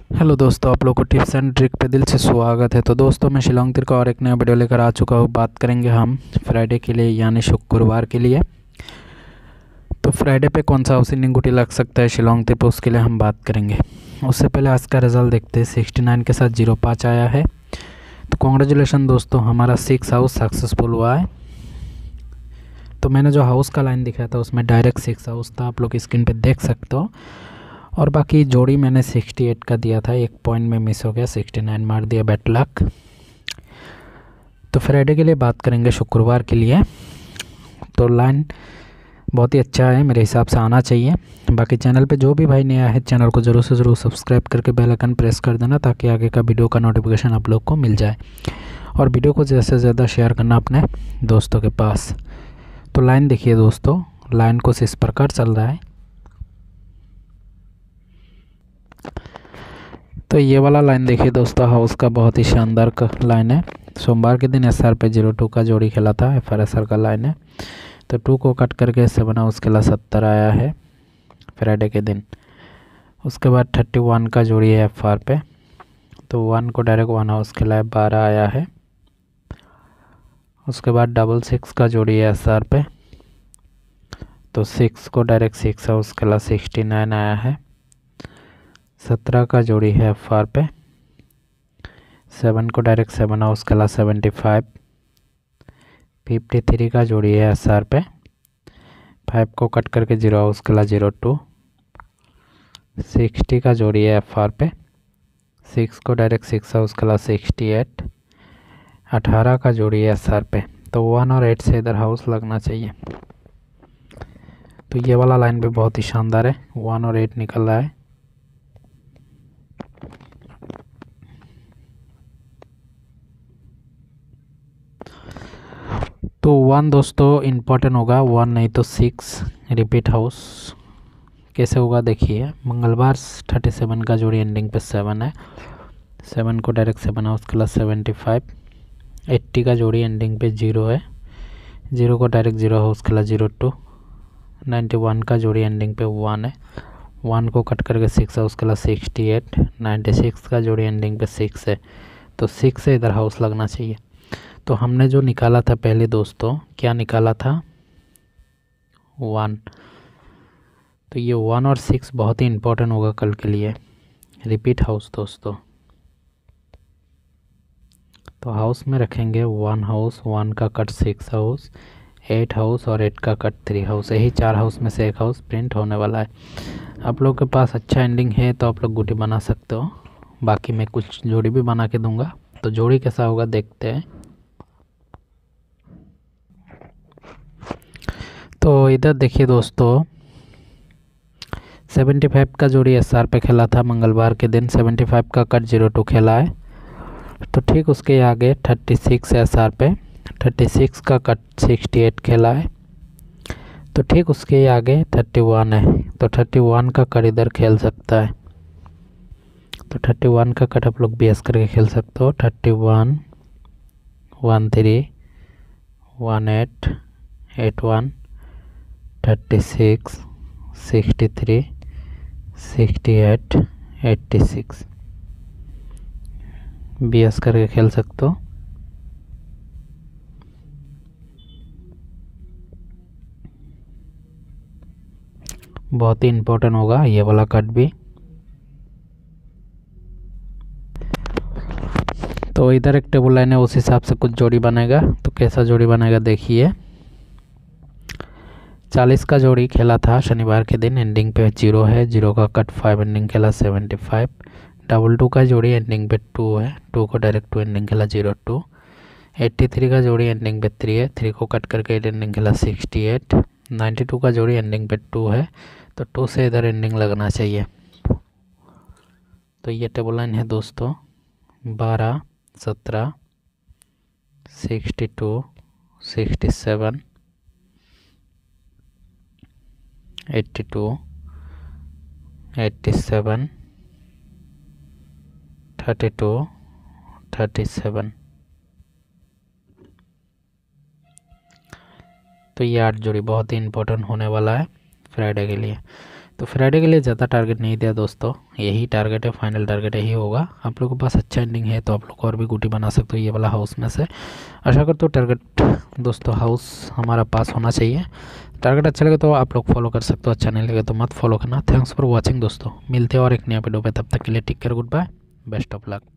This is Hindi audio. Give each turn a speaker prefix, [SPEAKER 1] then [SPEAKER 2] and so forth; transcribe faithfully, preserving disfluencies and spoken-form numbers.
[SPEAKER 1] हेलो दोस्तों, आप लोग को टिप्स एंड ट्रिक पे दिल से स्वागत है। तो दोस्तों, मैं शिलोंग तिरका और एक नया वीडियो लेकर आ चुका हूँ। बात करेंगे हम फ्राइडे के लिए यानी शुक्रवार के लिए। तो फ्राइडे पे कौन सा हाउसिंग गुटी लग सकता है शिलोंग तिरपा, उसके लिए हम बात करेंगे। उससे पहले आज का रिजल्ट देखते हैं। सिक्सटी नाइन के साथ जीरो पाँच आया है। तो कॉन्ग्रेचुलेसन दोस्तों, हमारा सिक्स हाउस सक्सेसफुल हुआ है। तो मैंने जो हाउस का लाइन दिखाया था उसमें डायरेक्ट सिक्स हाउस था, आप लोग स्क्रीन पे देख सकते हो। और बाकी जोड़ी मैंने सिक्सटी एट का दिया था, एक पॉइंट में मिस हो गया, सिक्सटी नाइन मार दिया, बैड लक। तो फ्राइडे के लिए बात करेंगे शुक्रवार के लिए। तो लाइन बहुत ही अच्छा है, मेरे हिसाब से आना चाहिए। बाकी चैनल पे जो भी भाई नया है चैनल को ज़रूर से ज़रूर सब्सक्राइब करके बेल आइकन प्रेस कर देना, ताकि आगे का वीडियो का नोटिफिकेशन आप लोग को मिल जाए। और वीडियो को ज़्यादा से ज़्यादा शेयर करना अपने दोस्तों के पास। तो लाइन देखिए दोस्तों, लाइन कुछ इस प्रकार चल रहा है। तो ये वाला लाइन देखिए दोस्तों, हाउस का बहुत ही शानदार का लाइन है। सोमवार के दिन एस आर पे जीरो टू का जोड़ी खेला था, एफ आर एस आर का लाइन है। तो टू को कट करके सेवन हाउस खेला, सत्तर आया है फ्राइडे के दिन। उसके बाद थर्टी वन का जोड़ी है एफ आर पे, तो वन को डायरेक्ट वन हाउस खेला है, बारह आया है। उसके बाद डबल सिक्स का जोड़ी है एस आर पे, तो सिक्स को डायरेक्ट सिक्स हाउस खेला, सिक्सटी नाइन आया है। सत्रह का जोड़ी है एफ आर पे, सेवन को डायरेक्ट सेवन हाउस खेला, सेवेंटी फाइव। फिफ्टी थ्री का जोड़ी है एस आर पे, फाइव को कट करके जीरो हाउस खेला, जीरो टू। सिक्सटी का जोड़ी है एफ आर पे, सिक्स को डायरेक्ट सिक्स हाउस खेला, सिक्सटी एट। अठारह का जोड़ी है एस आर पे, तो वन और एट से इधर हाउस लगना चाहिए। तो ये वाला लाइन भी बहुत ही शानदार है, वन और एट निकल रहा है। तो वन दोस्तों इम्पोर्टेंट होगा, वन नहीं तो सिक्स रिपीट हाउस कैसे होगा देखिए। मंगलवार थर्टी सेवन का जोड़ी एंडिंग पे सेवन है, सेवन को डायरेक्ट सेवन हाउस खेला, सेवेंटी फाइव। एट्टी का जोड़ी एंडिंग पे जीरो है, जीरो को डायरेक्ट जीरो हाउस खेला, जीरो टू। नाइन्टी वन का जोड़ी एंडिंग पे वन है, वन को कट करके सिक्स हाउस खेला, सिक्सटी एट। नाइन्टी सिक्स का जोड़ी एंडिंग पे सिक्स है, तो सिक्स से इधर हाउस लगना चाहिए। तो हमने जो निकाला था पहले दोस्तों, क्या निकाला था, वन। तो ये वन और सिक्स बहुत ही इम्पोर्टेंट होगा कल के लिए, रिपीट हाउस दोस्तों। तो हाउस में रखेंगे वन हाउस, वन का cut six house, eight house और एट का कट थ्री हाउस। यही चार हाउस में से एक हाउस प्रिंट होने वाला है। आप लोग के पास अच्छा एंडिंग है तो आप लोग गुटी बना सकते हो, बाकी मैं कुछ जोड़ी भी बना के दूंगा। तो जोड़ी कैसा होगा देखते हैं। तो इधर देखिए दोस्तों, सेवेंटी फाइव का जोड़ी एस आर पे खेला था मंगलवार के दिन, सेवेंटी फाइव का कट जीरो टू खेला है। तो ठीक उसके आगे थर्टी सिक्स एस आर पे, थर्टी सिक्स का कट सिक्सटी एट खेला है। तो ठीक उसके आगे थर्टी वन है, तो थर्टी वन का कट इधर खेल सकता है। तो थर्टी वन का कट आप लोग बी एस करके खेल सकते हो। Thirty one, one three, one eight, eight one, thirty six, sixty three, sixty eight, eighty six B S करके खेल सकते हो। बहुत ही इम्पोर्टेंट होगा ये वाला कट भी। तो इधर एक टेबल लाइन है, उस हिसाब से कुछ जोड़ी बनेगा। तो कैसा जोड़ी बनेगा देखिए। चालीस का जोड़ी खेला था शनिवार के दिन, एंडिंग पे जीरो है, जीरो का कट फाइव एंडिंग खेला, सेवेंटी फाइव। डबल टू का जोड़ी एंडिंग पे टू है, टू को डायरेक्ट टू एंडिंग खेला, जीरो टू। एट्टी थ्री का जोड़ी एंडिंग पे थ्री है, थ्री को कट करके एट एंडिंग खेला, सिक्सटी एट। नाइन्टी टू का जोड़ी एंडिंग पे टू है, तो टू से इधर एंडिंग लगना चाहिए। तो ये टेबल लाइन है दोस्तों, बारह, सत्रह, sixty two, sixty seven, eighty two, eighty seven, thirty two, thirty seven. तो ये आठ जोड़ी बहुत ही इम्पोर्टेंट होने वाला है फ्राइडे के लिए। तो फ्राइडे के लिए ज़्यादा टारगेट नहीं दिया दोस्तों, यही टारगेट है, फाइनल टारगेट यही होगा। आप लोगों के पास अच्छा एंडिंग है तो आप लोग और भी गुटी बना सकते हो ये वाला हाउस में से। आशा करते हो टारगेट दोस्तों हाउस हमारा पास होना चाहिए। टारगेट अच्छा लगे तो आप लोग फॉलो कर सकते हो, अच्छा नहीं लगे तो मत फॉलो करना। थैंक्स फॉर वॉचिंग दोस्तों, मिलते हैं और एक नया वीडियो पे, तब तक के लिए take care, goodbye, best of luck.